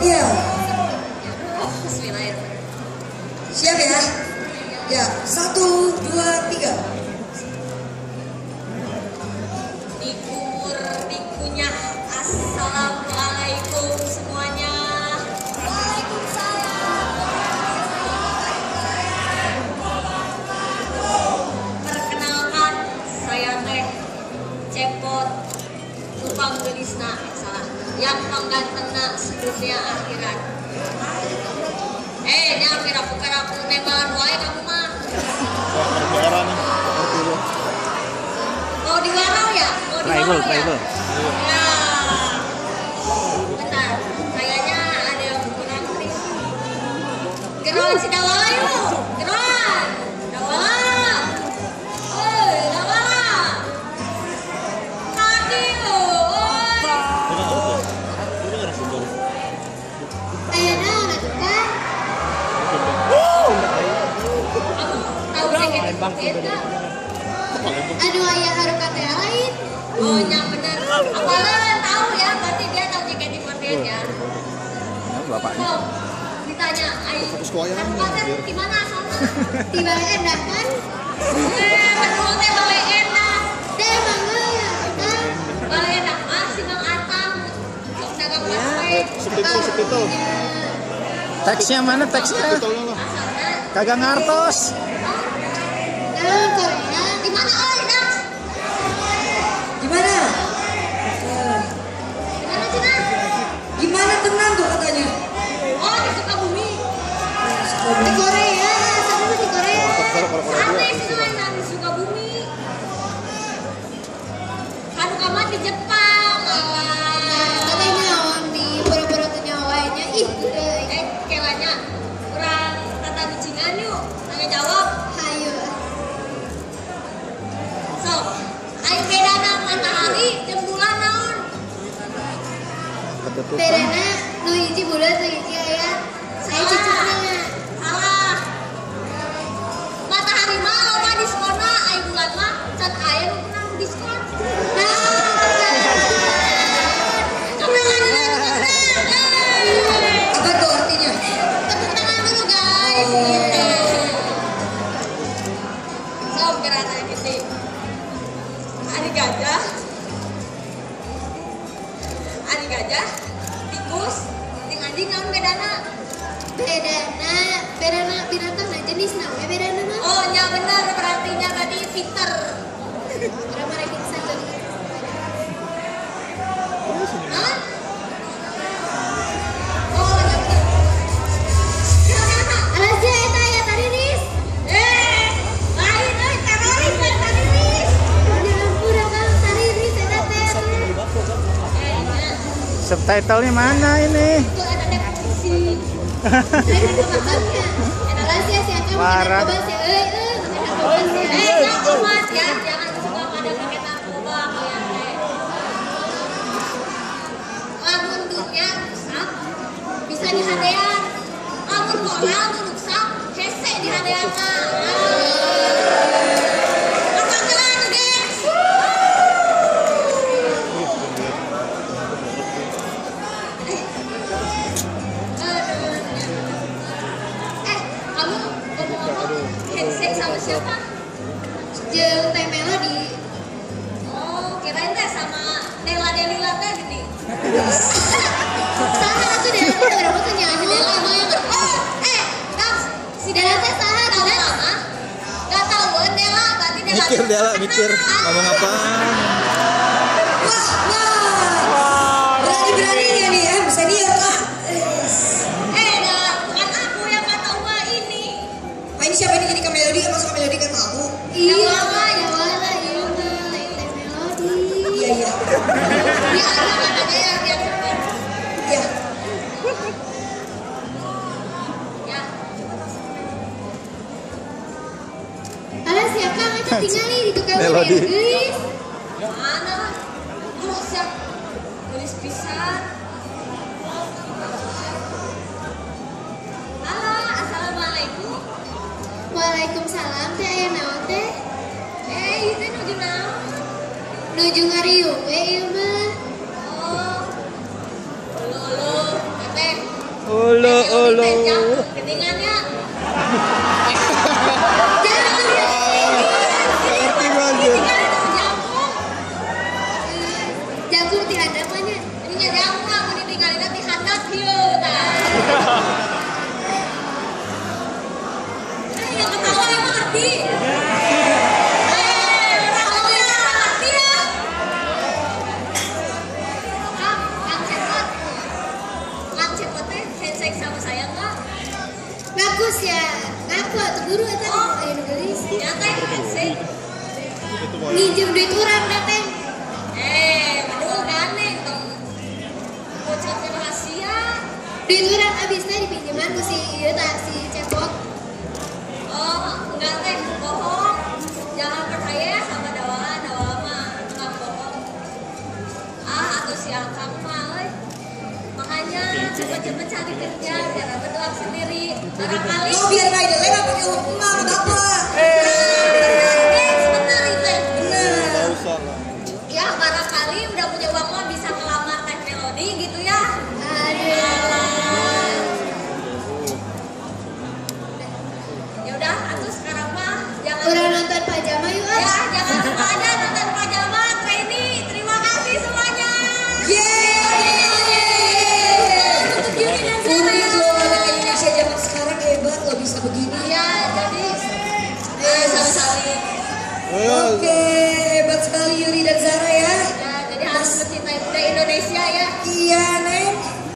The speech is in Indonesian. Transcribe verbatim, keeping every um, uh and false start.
Iya. Siap ya? Ya, satu, dua, tiga. Dikumur, dikunyah. Assalamualaikum semuanya. Waalaikumsalam. Perkenalkan, saya teh Cepot Tupang Gelisna, salah. Yang panggantengna sedunia akhirat. Eh, nya pira-pira nembalan wae kamu mah. Mau di warau ya? Mau di warau ya? Ya. Bentar, kayaknya ada yang kurang nih. Geron si Dawala yuk. Geron. Dawala. Oi, Dawala. Tadi yuk. Ayo dong, atuh kan? Tahu jaket itu? Aduh, ayah harus kata yang lain. Oh, yang bener. Apalah tahu ya, berarti dia tahu jaket di konten ya. Bapaknya. So, ditanya, ayo. Konten di mana asalnya? Di Balai Endah kan? Eh, betul teh Balai Endah. Deh, mangga ya, kan? Balai Endah masih Bang Atang. Sok dagang bae. Sepitu. Teksnya mana teksnya? Asalnya Kagak ngartos. Dalam Korea. di mana oi, Dax? Gimana? Di mana Cina? Gimana tenang tuh katanya? Oh, di Sukabumi. Di Korea, sama di Korea. Santai sih mainan di Sukabumi. Kanu kamar di Jepang. Alah. Katanya on di pura-pura tuh nyawanya. Ih, udah. Eh, kelanya kurang tata bicingan yuk. Tanya jawab. Hayo. So, aing bedana matahari jeung bulan naon? Bedana, nu hiji bulan, nu hiji ayah. Saya cicitnya. Salah. Matahari mah loba diskonna, aing bulan mah cat aya nu pernah diskon. Apa tuh artinya? Tepuk tangan dulu guys. So, gerana gitu. Ari gajah. Ari gajah, tikus, jeung anjing naon bedana? Bedana, bedana binatang nah jenis namanya bedana mah. Oh, nya bener berartinya tadi Peter. Orang mereka bisa jadi. Hah? Oh, nya bener. Alasnya eta ya tadi nis. Eh, lain euy teroris we tadi nis. Jangan pura kang tadi nis eta teh. Eh, nya Subtitlenya mana ini? itu ada definisi. Tadi itu makannya. Alasnya si akang Warat. coba si euy euy makan apa sih? Eh, jangan mas ya, jangan suka pada pakai narkoba kalian teh. Lamun dunia rusak, bisa dihadean. Lamun moral nu rusak, hese dihadean mah. Apa gelan, gengs? Eh, kamu ngomong-ngomong handshake sama siapa? Jeung teh melodi. Oh, kirain teh sama Nela Delila teh gini. Saha tuh deh, kita berapa tuh nyanyi deh lama yang Oh, eh, Dax, si Dela teh saha tahu lama? Gak tahu Nela, berarti Nela. Mikir Dela, mikir ngomong apaan? Wah, wah. Berani-beraninya nih ya, bisa dia kak. Eh, dah, bukan aku yang gak tahu mah ini. Ah, ini siapa ini jadi Kak Melody? Masuk Kak Melody gak tahu. iya mah ya wala iya mah teh melodi. Iya, iya. Dia ada katanya yang dia sebut. Iya. Ya, Alas ya kang eta tinggal nih di tukang Melodi. geus. mana? Oh, siap. Tulis pisan. Halo, assalamualaikum. Waalaikumsalam teh aya naon teh? Eh, itu nuju naon? Nuju ngariung we ieu mah. Oh, ulu ulu, teteh Halo. Keningannya. Jangan ya. Ngerti banget. Jagung. Jagung di hadapannya. Ini jagung lah mau ditinggalin nanti handap dia. Eh, yang ketawa emang ngerti. Eh, orang yang ngerti ya. Kang, Kang Cepot. Kang Cepot teh handshake sama saya enggak? Bagus ya. Ngaku atuh guru eta Oh. aya nu geulis. Ya teh handshake. Minjem duit urang da teh. Eh, aduh gandeng dong. Bocorkan rahasia. Duit urang habis teh dipinjeman ku si ieu tah si Cepot. Oh, enggak teh, bohong. Jangan percaya sama dawa, dawa mah tukang bohong. Ah, atau si Akang mah, euy. Makanya cepet-cepet cari kerja biar dapat uang sendiri. Barangkali. Oh biar nggak jelek nggak pakai hukum mah nggak apa. Eh, sebentar itu. Bener. usah lah. Ya, barangkali udah punya uang mah bisa ngelamar Teh Melody gitu ya. Aduh. Ya udah, atuh sekarang mah jangan Urang nonton pajama yuk. ya, ah. jangan lupa aja nonton pajama Trainee. Terima kasih semuanya. Yeay. Untuk Yuri dan Unik Zara. loh anak Indonesia zaman sekarang hebat loh bisa begini. Ya, jadi eh sama-sama. Oke, hebat sekali Yuri dan Zara ya. Ya, jadi harus mencintai budaya Indonesia ya. Iya